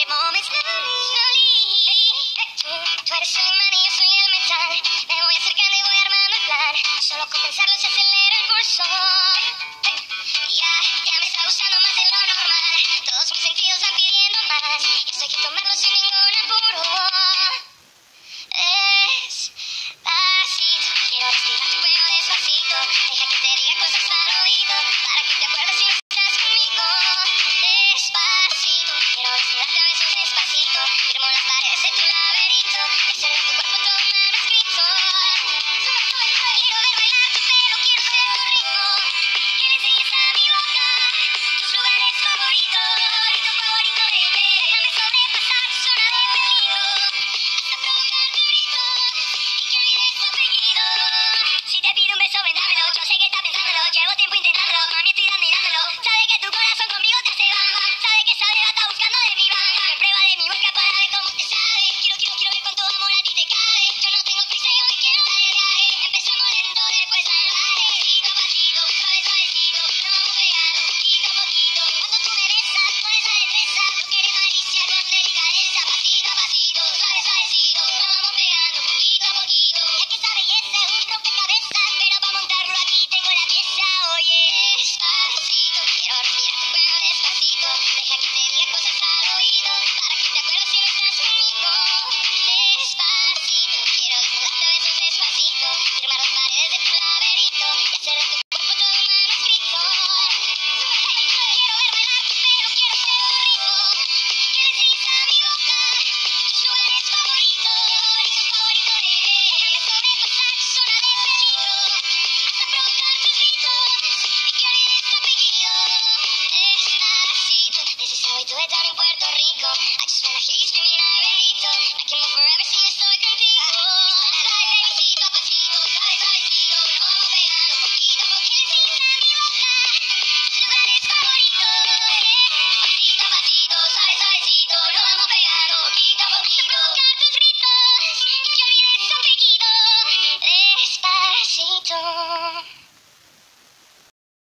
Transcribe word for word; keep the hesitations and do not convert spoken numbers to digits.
every moment slowly, slowly. Tú, tú eres el imán y yo soy el metal. Me voy acercando y voy armando el plan. Solo con pensarlo se acelera el pulso. Ya, ya me está gustando más de lo normal. Todos mis sentidos van pidiendo más. Y esto hay que tomarlo sin ningún